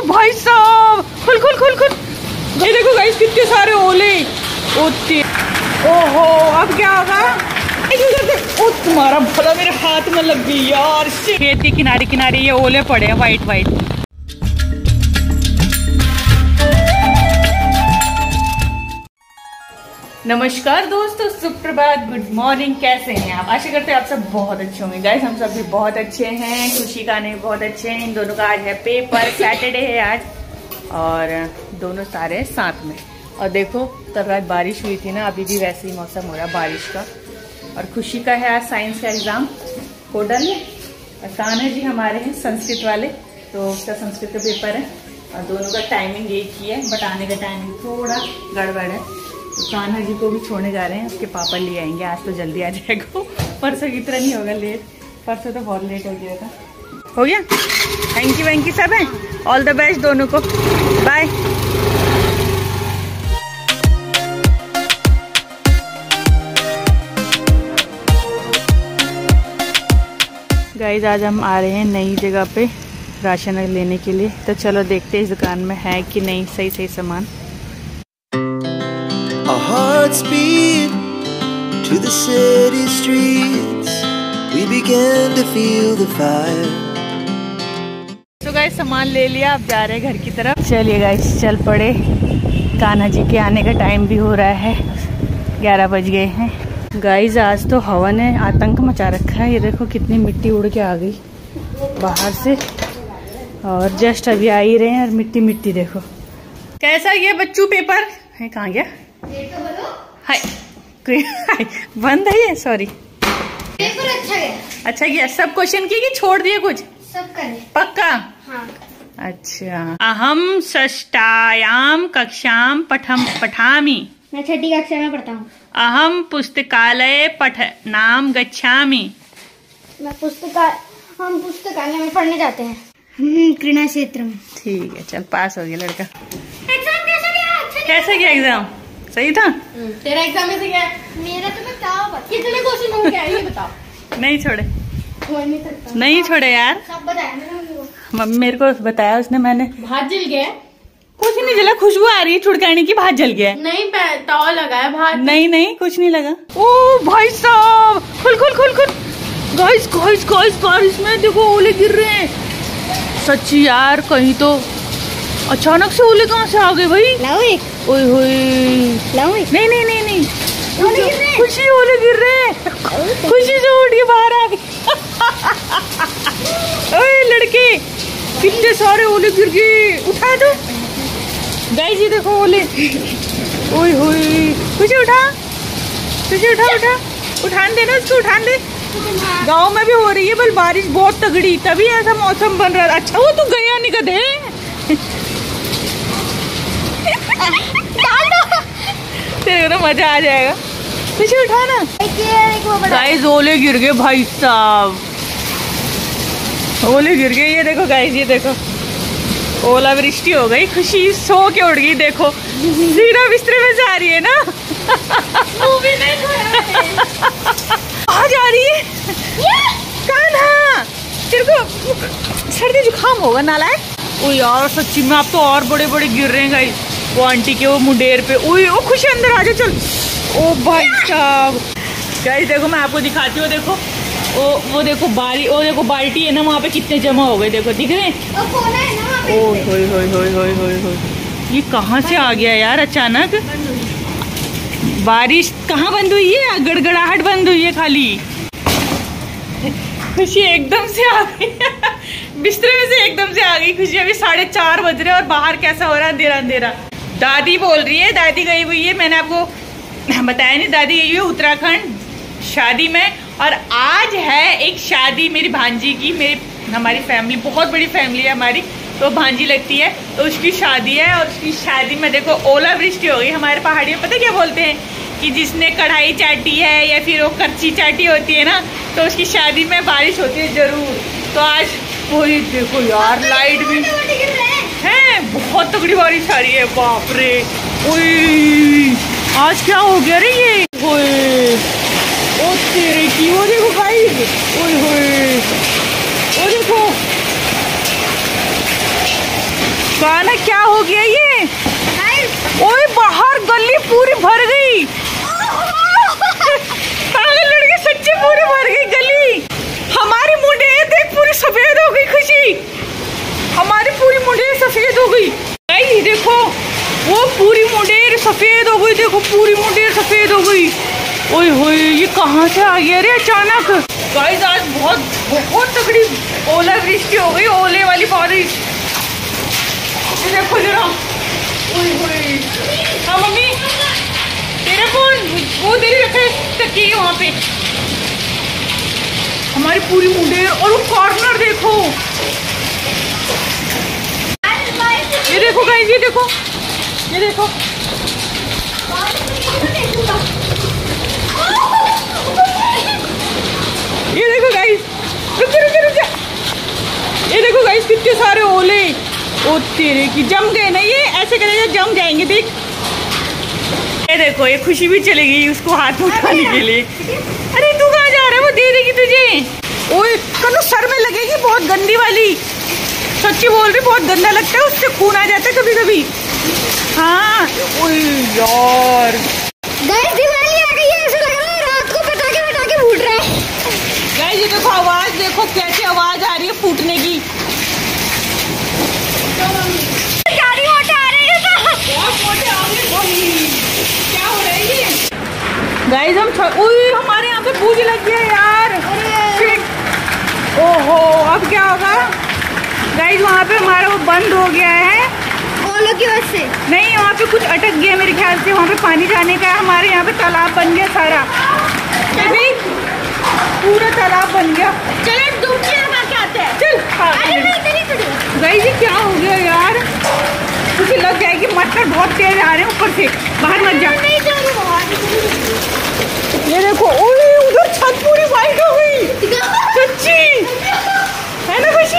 भाई साहब, खुल खुल खुल खुल। ये देखो गाइस कितने सारे ओले। ओहो, अब क्या होगा? ओ तुम्हारा भला मेरे हाथ में लग गई यार। खेत के किनारे किनारे ये ओले पड़े हैं वाइट वाइट। नमस्कार दोस्तों, सुप्रभात, गुड मॉर्निंग। कैसे हैं आप? आशा करते हैं आप सब बहुत अच्छे होंगे। गाइस हम सब भी बहुत अच्छे हैं। खुशी का नहीं बहुत अच्छे हैं। इन दोनों का आज है पेपर, सैटरडे है आज, और दोनों सारे साथ में। और देखो कल रात बारिश हुई थी ना, अभी भी वैसे ही मौसम हो रहा है बारिश का। और खुशी का है आज साइंस का एग्जाम कोडल में, और कान्हा जी हमारे हैं संस्कृत वाले, तो उसका संस्कृत का पेपर है। और दोनों का टाइमिंग एक ही है, बट आने का टाइमिंग थोड़ा गड़बड़ है। तो कान्हा जी को भी छोड़ने जा रहे हैं, उसके पापा ले आएंगे। आज तो जल्दी आ जाएगा, परसों की तरह नहीं होगा लेट। परसों तो बहुत लेट हो गया था। हो गया, थैंक यू वैंकी सब है। ऑल द बेस्ट दोनों को, बाय। गाइस आज हम आ रहे हैं नई जगह पे राशन लेने के लिए, तो चलो देखते हैं इस दुकान में है कि नहीं सही सही सामान। Our hearts beat to the city streets. We began to feel the fire. तो गाइस सामान ले लिया, अब जा रहे हैं घर की तरफ। चलिए गाइस चल पड़े। कान्हा जी के आने का टाइम भी हो रहा है, 11 बज गए हैं। गाइस आज तो हवा ने आतंक मचा रखा है। ये देखो कितनी मिट्टी उड़ के आ गई बाहर से, और जस्ट अभी आ ही रहे हैं और मिट्टी मिट्टी देखो। कैसा ये बच्चू पेपर है? कहाँ गया? हाय, बंद है ये, सॉरी। पेपर अच्छा गया। अच्छा गया। सब क्वेश्चन किए कि छोड़ दिए कुछ? सब करे। पक्का? हाँ। अच्छा। अहम षष्ठायाम कक्षाम पठामि। मैं छठी कक्षा में पढ़ता हूँ। अहम पुस्तकालय पठनाम गच्छामि। हम पुस्तकालय में पढ़ने जाते हैं, क्रीड़ा क्षेत्र में। ठीक है, चल पास हो गया लड़का। एग्जाम कैसा गया? अच्छा कैसा गया एग्जाम? सही था? तेरा एग्जाम कैसे गया? मेरा तो बताओ, कितने क्वेश्चन हो गया ये बताओ। नहीं छोड़े, नहीं छोड़े यार। सब बताया मम्मी मेरे को बताया उसने, मैंने। भात जल गया? कुछ नहीं जला, खुशबू आ रही है छुड़काने की। भात जल गया? नहीं, तवा लगा है भात। नहीं कुछ नहीं लगा। ओ भाई साहब, खुल खुल खुल खुल। गाइस गाइस गाइस बारिश में देखो ओले गिर रहे हैं। सच्ची यार, कहीं तो अचानक से ओले कहाँ से आ गए भाई? लाओ एक। ओए होए, नहीं खुशी ओले गिर रहे हैं। खुशी से उठ के बाहर आ गई। ओए लड़के, कितने सारे ओले गिर गए। उठा दो गाइस, ये देखो ओले। ओए होए, खुशी उठा, खुशी उठा उठा, उठान दे ना उसको, उठान दे। गांव में भी हो रही है बल बारिश बहुत तगड़ी, तभी ऐसा मौसम बन रहा है। अच्छा वो तो गया नहीं गधे। तेरे को तो मजा आ जाएगा। खुशी उठा ना। गाइस ओले गिर गए भाई साहब, ओले गिर गए। ये देखो गाइस, ये देखो ओला वृष्टि हो गई। खुशी सो के उड़ गई, देखो सीधा बिस्तर में जा रही है ना। कहाँ जा रही है? कान्हा, तेरे को सर्दी जुकाम होगा नालायक। ओ यार सच्ची में आप तो और बड़े बड़े गिर रहे हैं गाइस। वो आंटी के वो मुंडेर पे। ओ खुशी अंदर आ जा, चल। ओ भाई साहब, गाइस देखो मैं आपको दिखाती हूँ। देखो वो देखो बाल्टी है ना, वहाँ पे कितने जमा हो गए, देखो दिख रहे हैं। ओ होय, ये कहाँ से आ गया यार अचानक? बारिश कहाँ बंद हुई है? गड़गड़ाहट बंद हुई है खाली। खुशी एकदम से आ गई। बिस्तर में से एकदम से आ गई खुशी। अभी 4:30 बज रहे और बाहर कैसा हो रहा है, अंधेरा अंधेरा। दादी बोल रही है, दादी गई हुई है, मैंने आपको बताया नहीं, दादी गई हुई है उत्तराखंड शादी में। और आज है एक शादी मेरी भांजी की। हमारी फैमिली बहुत बड़ी फैमिली है हमारी, तो भांजी लगती है, तो उसकी शादी है। और उसकी शादी में देखो ओलावृष्टि हो गई। हमारे पहाड़ी में पता क्या बोलते हैं कि जिसने कढ़ाई चाटी है या फिर वो कच्ची चाटी होती है ना, तो उसकी शादी में बारिश होती है जरूर। तो आज वही देखो यार, लाइट भी है, बहुत तगड़ी बारिश आ रही है। बाप रे, ओए आज क्या हो गया रे ये? ओ तेरे की, वो देखो गाइस, ओए होए, वो देखो काना क्या हो गया ये? ओए बाहर गली पूरी भर गई। पागल लड़के सच्ची पूरी भर गई गली। हमारी मुंडेर देख पूरी सफेद हो गई। खुशी हमारी पूरी मुंडेर सफेद हो गई। गाइस देखो वो पूरी मुंडेर सफेद हो गई। देखो पूरी मुंडेर सफेद हो गई। ओए होए ये कहाँ से आ गया रे अचानक। गाइस आज बहुत तगड़ी ओलावृष्टि हो गई। ओले वाली बारिश। देखो जरा। ओए होए। हाँ मम्मी तेरा फोन वो दे रखे तकिए वहाँ पे। हमारी पूरी मुंडेर और वो कॉर्नर देखो। ये देखो गाइस ये देखो ये देखो। ये देखो गाइस रुक। ये देखो गाइस कितने सारे ओले। ओ तेरे की जम गए ना ये। ऐसे करेगा जम जाएंगे देख। ये देखो ये खुशी भी चली गई उसको हाथ में उठाने के लिए। अरे तू कहाँ जा रहा है? वो दे देगी तुझे। ओए कनु सर में लगेगी बहुत गंदी वाली। सच्ची बोल रही बहुत गंदा लगता है। उससे खून आ जाता है कभी कभी। हाँ ओए यार दिवाली आ गई है। ऐसा लग रहा है रात को पटाखे फूट रहे हैं। गाइस ये देखो आवाज देखो कैसी आवाज आ रही है फूटने की। गाड़ी मोटे आ रही है। बहुत मोटे आ रहे। क्या हो रहा है ये? गाइस हमारे यहाँ पे बूझ लग गया यार। ओहो अब क्या होगा? गाइस वहाँ पे हमारा वो बंद हो गया है ओलों की वजह से। नहीं वहाँ पे कुछ अटक गया मेरे ख्याल से। वहाँ पे पानी जाने का है। हमारे यहाँ पे तालाब बन गया सारा। पूरा तालाब बन गया। चलो डुबकी लगा के आते हैं। चल अरे नहीं इधर ही खड़ी। गाइस ये क्या हो गया यार? तुझे लग जाएगी। मच्छर बहुत तेज आ रहे हैं ऊपर से। बाहर मत जा। नहीं जा रही बाहर। ये देखो ओए उधर छत पूरी वाइट हो गई। सच्ची है ना खुशी?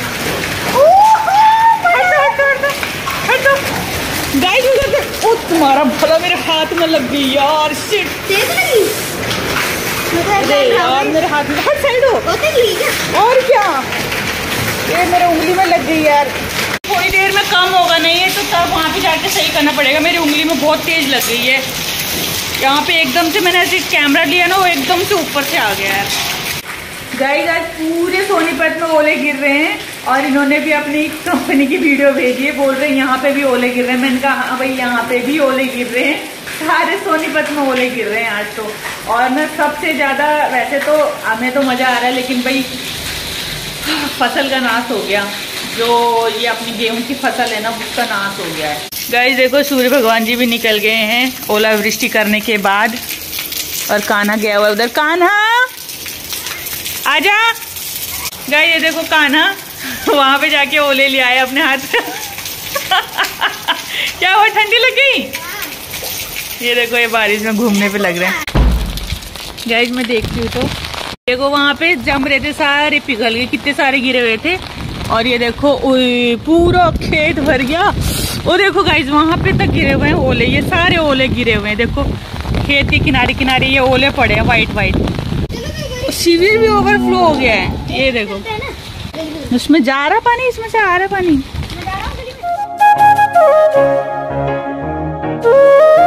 हटो गाइस उधर देखो। ओ तुम्हारा भला मेरे हाथ में लग गई यार। शिट तेज लगी। अरे यार मेरे हाथ में। हट साइड हो। क्या? और क्या ये मेरे उंगली में लग गई यार। थोड़ी देर में कम होगा नहीं है तो तब वहाँ पे जाके सही करना पड़ेगा। मेरी उंगली में बहुत तेज लग गई है। यहाँ पे एकदम से मैंने ऐसे कैमरा लिया ना वो एकदम से ऊपर से आ गया है। गाइस आज पूरे सोनीपत में ओले गिर रहे हैं और इन्होंने भी अपनी कंपनी की वीडियो भेजी है। बोल रहे हैं यहाँ पे भी ओले गिर रहे हैं। मैंने कहा हाँ भाई यहाँ पे भी ओले गिर रहे हैं। सारे सोनीपत में ओले गिर रहे हैं आज तो। और मैं सबसे ज्यादा वैसे तो हमें तो मजा आ रहा है लेकिन भाई फसल का नाश हो गया। जो ये अपनी गेहूं की फसल है ना उसका नाश हो गया है। गाइस देखो सूर्य भगवान जी भी निकल गए हैं ओलावृष्टि करने के बाद। और कान्हा गया हुआ उधर। कान्हा आजा। गाइस ये देखो कान्हा वहां पे जाके ओले ले आए अपने हाथ में। क्या हुआ ठंडी लग गई? ये देखो ये बारिश में घूमने पे लग रहे हैं। गाइस मैं देखती हूँ तो देखो वहां पे जम रहे थे सारे पिघल गए। कितने सारे गिरे हुए थे। और ये देखो पूरा खेत भर गया। और देखो गाइस वहां पे तक गिरे हुए हैं ओले। ये सारे ओले गिरे हुए हैं। देखो खेत के किनारे किनारे ये ओले पड़े हैं वाइट वाइट। शिविर भी ओवरफ्लो हो गया है। ये देखो उसमें जा रहा पानी इसमें से आ रहा पानी।